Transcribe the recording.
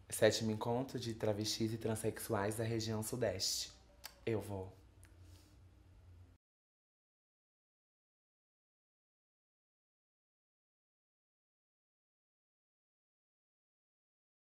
7º encontro de travestis e transexuais da região sudeste. Eu vou.